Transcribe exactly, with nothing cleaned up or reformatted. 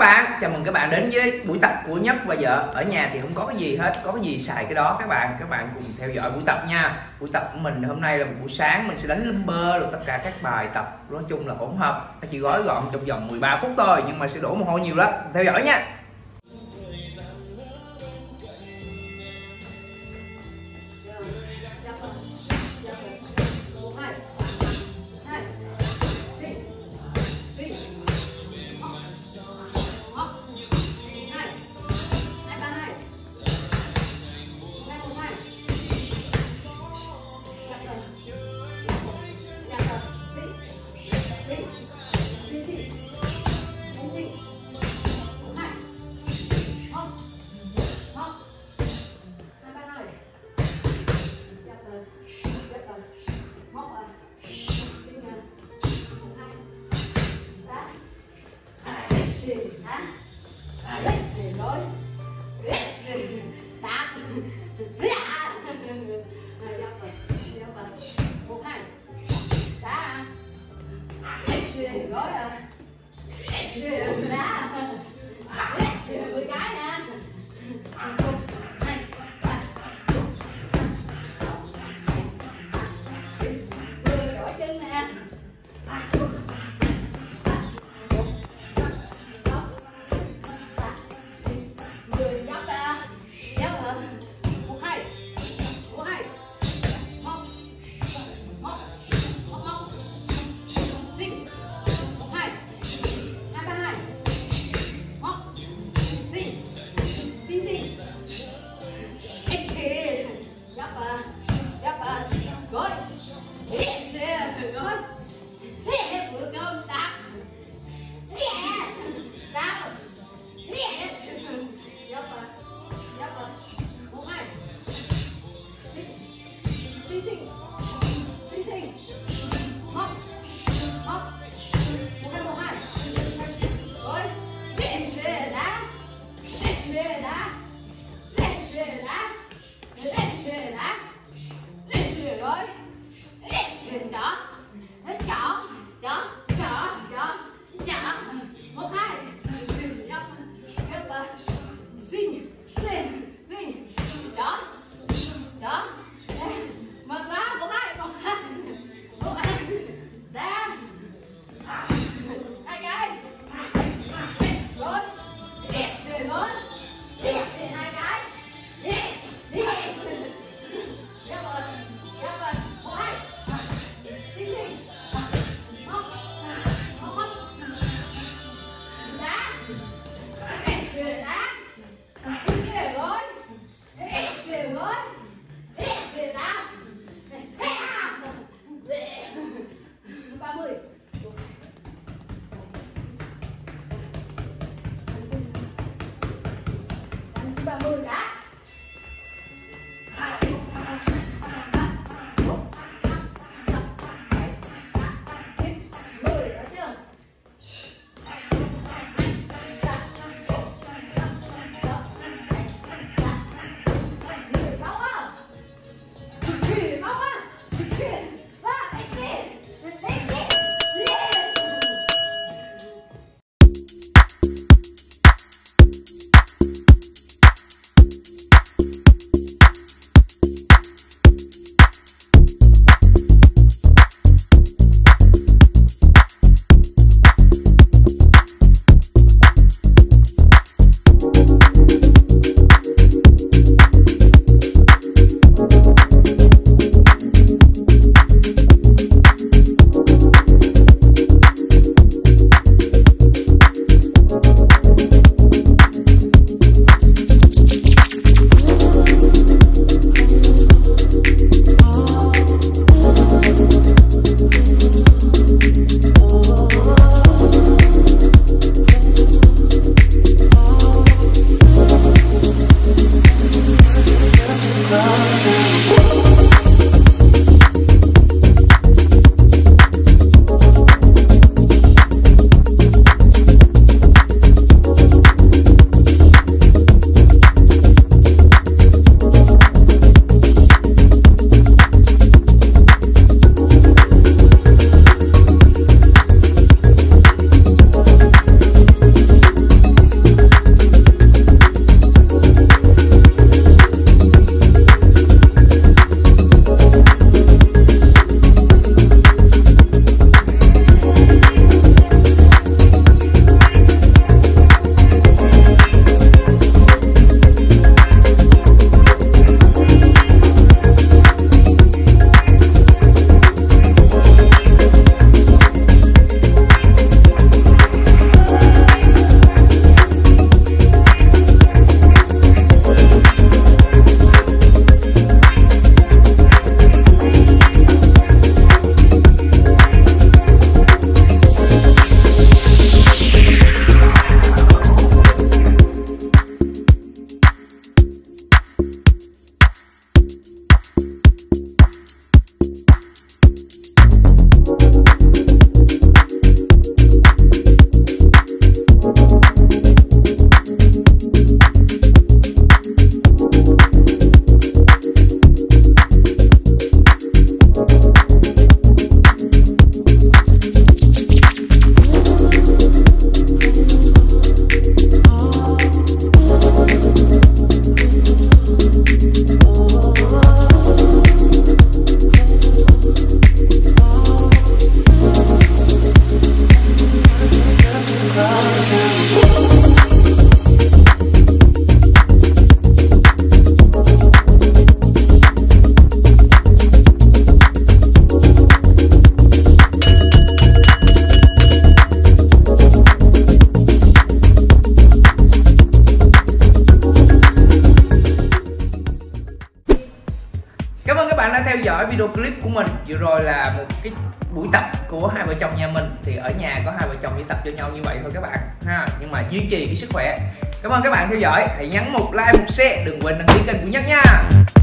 bạn, chào mừng các bạn đến với buổi tập của Nhất và vợ. Ở nhà thì không có cái gì hết, có cái gì xài cái đó các bạn. Các bạn cùng theo dõi buổi tập nha. Buổi tập của mình hôm nay là buổi sáng, mình sẽ đánh lumber rồi tất cả các bài tập nói chung là hỗn hợp. Nó chỉ gói gọn trong vòng mười ba phút thôi nhưng mà sẽ đổ mồ hôi nhiều lắm. Theo dõi nha. đã theo dõi video clip của mình. Vừa rồi là một cái buổi tập của hai vợ chồng nhà mình. Thì ở nhà có hai vợ chồng chỉ tập cho nhau như vậy thôi các bạn ha, nhưng mà duy trì cái sức khỏe. Cảm ơn các bạn theo dõi, hãy nhấn một like, một share, đừng quên đăng ký kênh của Nhất nha.